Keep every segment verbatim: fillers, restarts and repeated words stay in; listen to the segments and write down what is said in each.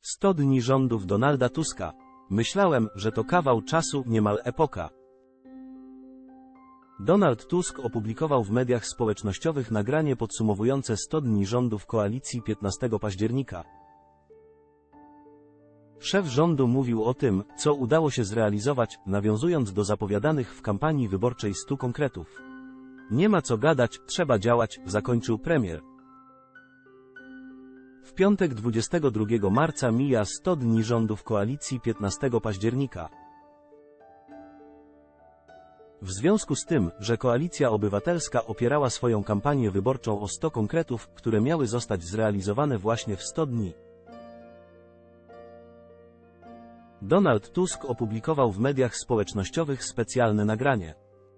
sto dni rządów Donalda Tuska. Myślałem, że to kawał czasu, niemal epoka. Donald Tusk opublikował w mediach społecznościowych nagranie podsumowujące sto dni rządów koalicji piętnastego października. Szef rządu mówił o tym, co udało się zrealizować, nawiązując do zapowiadanych w kampanii wyborczej stu konkretów. Nie ma co gadać, trzeba działać, zakończył premier. W piątek dwudziestego drugiego marca mija sto dni rządów koalicji piętnastego października. W związku z tym, że Koalicja Obywatelska opierała swoją kampanię wyborczą o sto konkretów, które miały zostać zrealizowane właśnie w sto dni. Donald Tusk opublikował w mediach społecznościowych specjalne nagranie.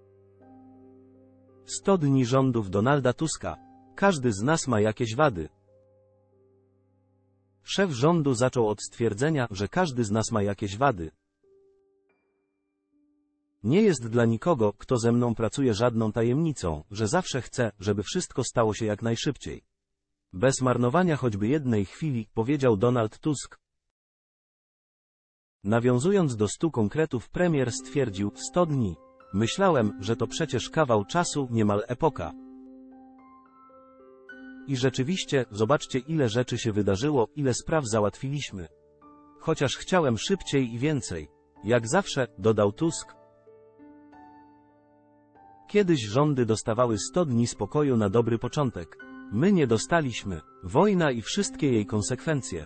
sto dni rządów Donalda Tuska. Każdy z nas ma jakieś wady. Szef rządu zaczął od stwierdzenia, że każdy z nas ma jakieś wady. Nie jest dla nikogo, kto ze mną pracuje, żadną tajemnicą, że zawsze chcę, żeby wszystko stało się jak najszybciej. Bez marnowania choćby jednej chwili, powiedział Donald Tusk. Nawiązując do stu konkretów, premier stwierdził: sto dni. Myślałem, że to przecież kawał czasu, niemal epoka. I rzeczywiście, zobaczcie, ile rzeczy się wydarzyło, ile spraw załatwiliśmy. Chociaż chciałem szybciej i więcej. Jak zawsze, dodał Tusk. Kiedyś rządy dostawały sto dni spokoju na dobry początek. My nie dostaliśmy. Wojna i wszystkie jej konsekwencje.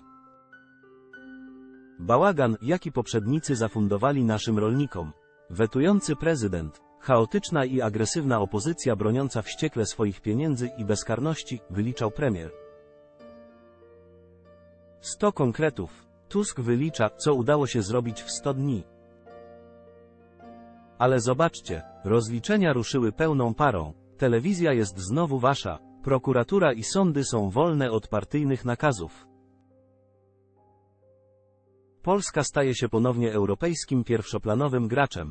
Bałagan, jaki poprzednicy zafundowali naszym rolnikom. Wetujący prezydent. Chaotyczna i agresywna opozycja broniąca wściekle swoich pieniędzy i bezkarności, wyliczał premier. sto konkretów. Tusk wylicza, co udało się zrobić w sto dni. Ale zobaczcie, rozliczenia ruszyły pełną parą. Telewizja jest znowu wasza. Prokuratura i sądy są wolne od partyjnych nakazów. Polska staje się ponownie europejskim pierwszoplanowym graczem.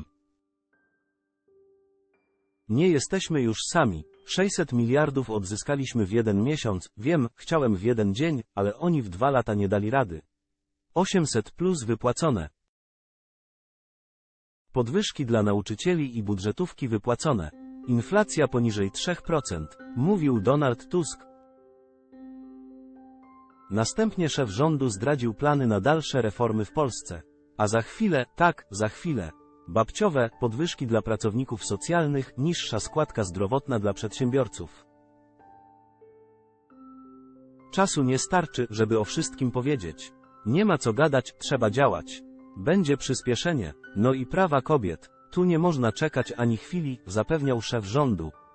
Nie jesteśmy już sami. sześćset miliardów odzyskaliśmy w jeden miesiąc, wiem, chciałem w jeden dzień, ale oni w dwa lata nie dali rady. osiemset plus wypłacone. Podwyżki dla nauczycieli i budżetówki wypłacone. Inflacja poniżej trzech procent, mówił Donald Tusk. Następnie szef rządu zdradził plany na dalsze reformy w Polsce. A za chwilę, tak, za chwilę. Babciowe, podwyżki dla pracowników socjalnych, niższa składka zdrowotna dla przedsiębiorców. Czasu nie starczy, żeby o wszystkim powiedzieć. Nie ma co gadać, trzeba działać. Będzie przyspieszenie. No i prawa kobiet. Tu nie można czekać ani chwili, zapewniał szef rządu.